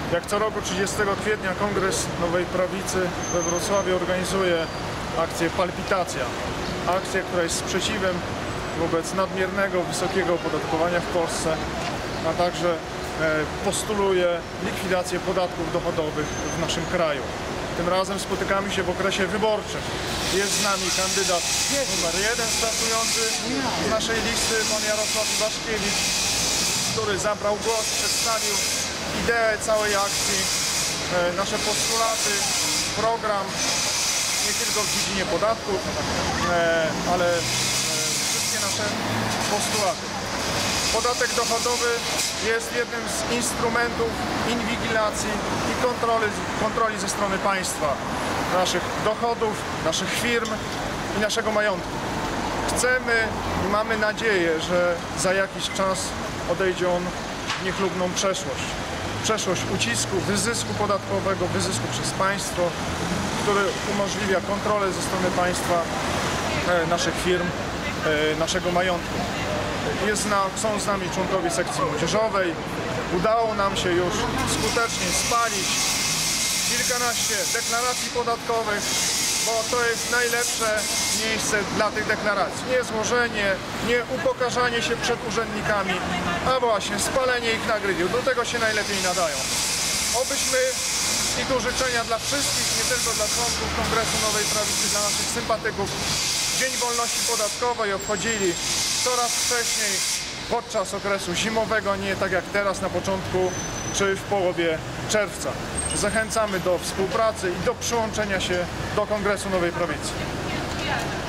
Jak co roku 30 kwietnia Kongres Nowej Prawicy we Wrocławiu organizuje akcję Palpitacja. Akcję, która jest sprzeciwem wobec nadmiernego, wysokiego opodatkowania w Polsce, a także postuluje likwidację podatków dochodowych w naszym kraju. Tym razem spotykamy się w okresie wyborczym. Jest z nami kandydat numer 1 startujący z naszej listy, pan Jarosław Iwaszkiewicz, który zabrał głos, przedstawił ideę całej akcji, nasze postulaty, program, nie tylko w dziedzinie podatków, ale wszystkie nasze postulaty. Podatek dochodowy jest jednym z instrumentów inwigilacji i kontroli ze strony państwa naszych dochodów, naszych firm i naszego majątku. Chcemy i mamy nadzieję, że za jakiś czas odejdzie on w niechlubną przeszłość. Przeszłość ucisku, wyzysku podatkowego, wyzysku przez państwo, który umożliwia kontrolę ze strony państwa naszych firm, naszego majątku. Są z nami członkowie sekcji młodzieżowej. Udało nam się już skutecznie spalić kilkanaście deklaracji podatkowych, bo to jest najlepsze miejsce dla tych deklaracji. Nie złożenie, nie upokarzanie się przed urzędnikami, a właśnie spalenie ich na grydiu. Do tego się najlepiej nadają. Obyśmy, i tu życzenia dla wszystkich, nie tylko dla członków Kongresu Nowej Prawicy, dla naszych sympatyków, Dzień Wolności Podatkowej obchodzili coraz wcześniej, podczas okresu zimowego, nie tak jak teraz na początku czy w połowie czerwca. Zachęcamy do współpracy i do przyłączenia się do Kongresu Nowej Prawicy.